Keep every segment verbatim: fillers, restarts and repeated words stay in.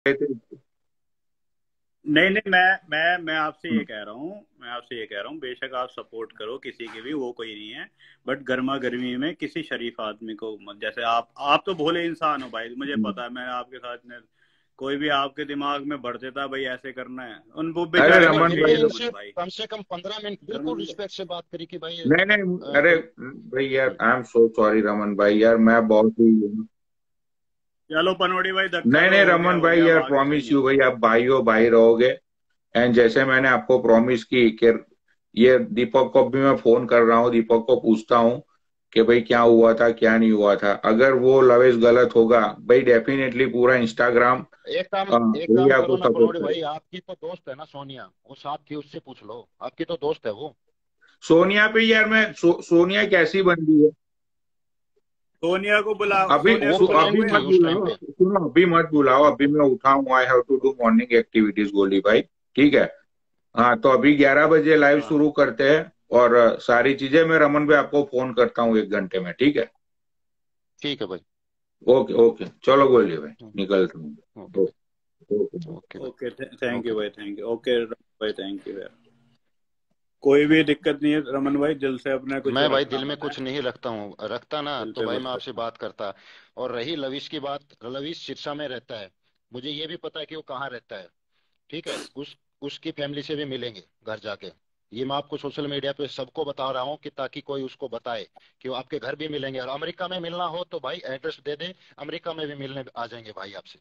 नहीं नहीं, मैं मैं मैं आपसे ये कह रहा हूँ, मैं आपसे ये कह रहा हूँ, बेशक आप सपोर्ट करो किसी की भी, वो कोई नहीं है। बट गर्मा गर्मी में किसी शरीफ आदमी को मत, जैसे आप आप तो भोले इंसान हो भाई, मुझे पता है, मैं आपके साथ में कोई भी आपके दिमाग में भर देता भाई ऐसे करना है, उन वो अरे बेचारे रमन मर मैंने गए भाई, रमन इनसे भाई। कम से कम पंद्रह मिनट बिल्कुल रमन रिस्पेक्ट से बात करी कि भाई नहीं नहीं, अ, अरे तुम। भाई यार, I am so sorry Raman भाई, यार मैं बहुत ही। चलो पनोड़ी भाई, धक्का नहीं तो नहीं हो गया रमन हो भाई गया, अब यार, आगे नहीं प्रॉमिस यू होगा। भाई, आप भाई हो भाई रहोगे। एंड जैसे मैंने आपको प्रॉमिस की कि ये दीपक को भी मैं फोन कर रहा हूँ, दीपक को पूछता हूँ कि भाई क्या हुआ था क्या नहीं हुआ था। अगर वो लवेश गलत होगा भाई, डेफिनेटली पूरा इंस्टाग्राम एक काम एक काम भैया को करो ना सपोर्ट पनोड़े करे। भाई, आपकी तो दोस्त है ना सोनिया, वो साथ थी, उससे पूछ लो, आपकी तो दोस्त है वो। सोनिया पे यार मैं सो, सोनिया कैसी बन गई है। सोनिया को बुला, अभी सोनिया वो को सु- फ्रेंड अभी बुलाओगे मत थी आप? उस टाइम बुलाओ, पे। सुनो अभी मत बुलाओ, अभी मैं उठाऊं, I have to do morning activities Goli भाई। ठीक है। हाँ तो अभी ग्यारह बजे लाइव हाँ हाँ शुरू करते हैं। और अ, सारी चीजें मैं रमन भाई आपको फोन करता हूँ एक घंटे में, ठीक है। ठीक है भाई। ओके ओके, चलो गोली भाई, हम्म, निकलता हूँ। ओके भाई। Okay okay. ओके भाई। ओके, थैंक यू ओके भाई, भाई। थैंक यू, ओके भाई, थैंक यू यार। कोई भी दिक्कत नहीं है रमन भाई, दिल से अपना कुछ मैं भाई रखना दिल में मत है, कुछ नहीं रखता हूँ, रखता ना दिल तो पे भाई मत मैं आपसे रखना। बात करता। और रही लविश की बात, लविश सिरसा में रहता है, मुझे ये भी पता है कि वो कहाँ रहता है। ठीक है, उस उसकी फैमिली से भी मिलेंगे घर जाके। ये मैं आपको सोशल मीडिया पे सबको बता रहा हूँ कि ताकि कोई उसको बताए कि वो आपके घर भी मिलेंगे, और अमेरिका में मिलना हो तो भाई एड्रेस दे दे, अमेरिका में भी मिलने आ जाएंगे भाई आपसे।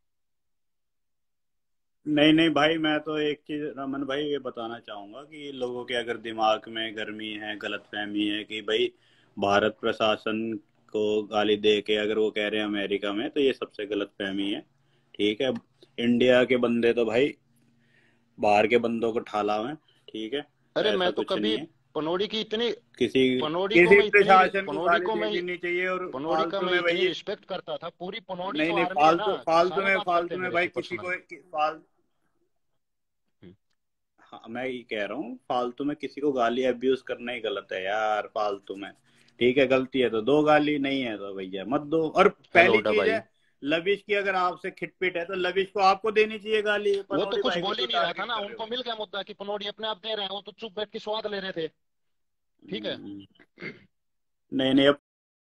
नहीं नहीं भाई, मैं तो एक चीज रमन भाई ये बताना चाहूंगा कि लोगों के अगर दिमाग में गर्मी है, गलत फहमी है कि भाई भारत प्रशासन को गाली दे के अगर वो कह रहे हैं अमेरिका में, तो ये सबसे गलत फहमी है। ठीक है, इंडिया के बंदे तो भाई बाहर के बंदों को ठाला हुए हैं, ठीक है, तो अरे ऐसा मैं तो कुछ नहीं कभी है। पनोड़ी की इतनी किसी पनोड़ी को किसी मैं इतनी प्रशासन को पनोड़ी गाली को मैं देनी नहीं चाहिए, और पनोड़ी का फालतू मैं में इतनी भाई, रिस्पेक्ट करता था, पूरी पनोड़ी नहीं जो नहीं, आर्मी है ना, फालतू फालतू सारे में, बात करते फालतू हैं में मेरे भाई से किसी पर्सनली। को फाल हाँ, मैं ये कह रहा हूँ फालतू में किसी को गाली अब्यूज करना ही गलत है यार, फालतू में। ठीक है, गलती है तो दो गाली, नहीं है तो भैया मत दो। और हेलो पहली हुड्डा चीज भाई। है, लविश की अगर आपसे खिटपिट है तो लविश को आपको देनी चाहिए गाली, वो तो पनौड़ी कुछ भाई को बोल ही क्यों नहीं रहा था टारगेट ना, कर रहे हो उनको भाई? मिल गया मुद्दा कि पनोड़ी अपने आप दे रहे हैं, वो तो चुप बैठ के स्वाद ले रहे थे। ठीक है। हम्म, नहीं नहीं, अब